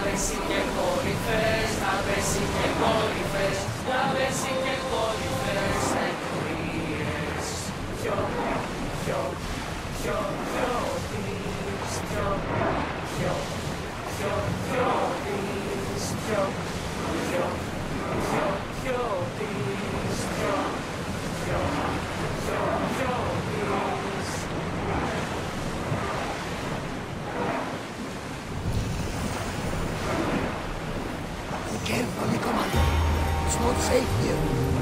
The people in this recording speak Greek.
πέσει και κορυφές, να πέσει και κορυφές, να πέσει και κορυφές, εκρίες. Πιο, πιο, πιο, πιο δεις, πιο, πιο, πιο, πιο δεις, πιο, πιο, πιο, πιο δεις, πιο, πιο, πιο, πιο δεις. Be careful, Nicoman. It's not safe here.